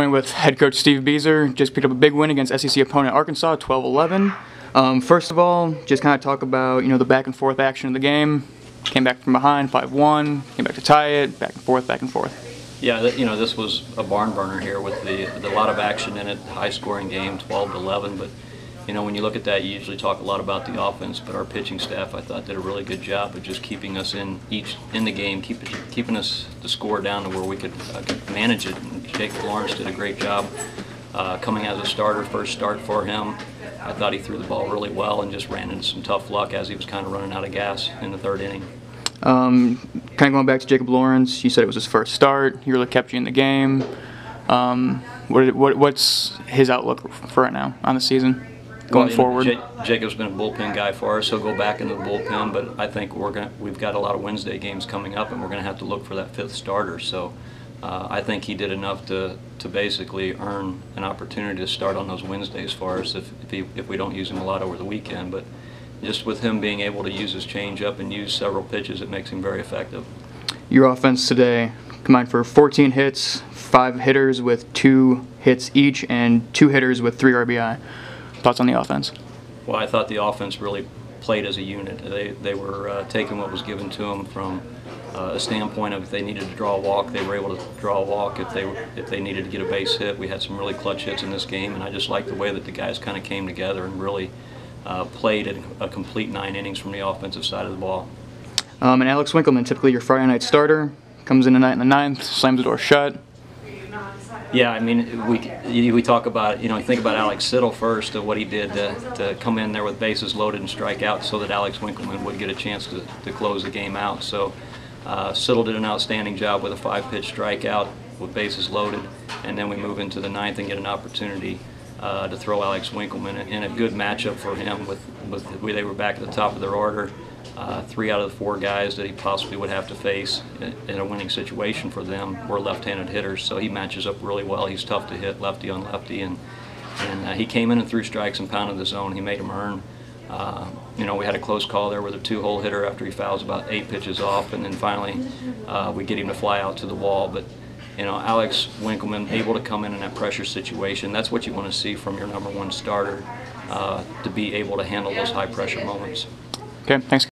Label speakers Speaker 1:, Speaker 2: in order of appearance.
Speaker 1: joined with head coach Steve Beazer. Just picked up a big win against SEC opponent Arkansas, 12-11. First of all, just kind of talk about the back and forth action of the game. Came back from behind, 5-1. Came back to tie it, back and forth, back and forth.
Speaker 2: Yeah, this was a barn burner here with a lot of action in it. High scoring game, 12-11. But when you look at that, you usually talk a lot about the offense. But our pitching staff, I thought, did a really good job of just keeping us in the game, keeping us the score down to where we could manage it. And Jacob Lawrence did a great job coming as a starter. First start for him. I thought he threw the ball really well and just ran into some tough luck as he was kind of running out of gas in the third inning.
Speaker 1: Kind of going back to Jacob Lawrence, you said it was his first start. He really kept you in the game. What's his outlook for right now on the season going forward?
Speaker 2: Jacob's been a bullpen guy for us. He'll go back into the bullpen, but I think we've got a lot of Wednesday games coming up, and we're going to have to look for that fifth starter. So I think he did enough to basically earn an opportunity to start on those Wednesdays for us if we don't use him a lot over the weekend. But just with him being able to use his changeup and use several pitches, it makes him very effective.
Speaker 1: Your offense today combined for 14 hits, 5 hitters with 2 hits each, and 2 hitters with 3 RBI. Thoughts on the offense?
Speaker 2: Well, I thought the offense really played as a unit. They were taking what was given to them from a standpoint of if they needed to draw a walk, they were able to draw a walk. If they needed to get a base hit, we had some really clutch hits in this game, and I just liked the way that the guys kind of came together and really played a complete 9 innings from the offensive side of the ball.
Speaker 1: And Alex Winkleman, typically your Friday night starter, comes in tonight in the 9th, slams the door shut.
Speaker 2: Yeah, I mean, we talk about, you think about Alex Siddle first, of what he did to come in there with bases loaded and strike out so that Alex Winkleman would get a chance to close the game out. So Siddle did an outstanding job with a 5-pitch strikeout with bases loaded, and then we move into the 9th and get an opportunity to throw Alex Winkleman in a good matchup for him they were back at the top of their order. 3 out of the 4 guys that he possibly would have to face in a winning situation for them were left-handed hitters, so he matches up really well. He's tough to hit, lefty on lefty, and he came in and threw strikes and pounded the zone. He made him earn. We had a close call there with a 2-hole hitter after he fouls about 8 pitches off, and then finally we get him to fly out to the wall. But Alex Winkleman able to come in that pressure situation. That's what you want to see from your #1 starter, to be able to handle those high pressure moments.
Speaker 1: Okay, thanks.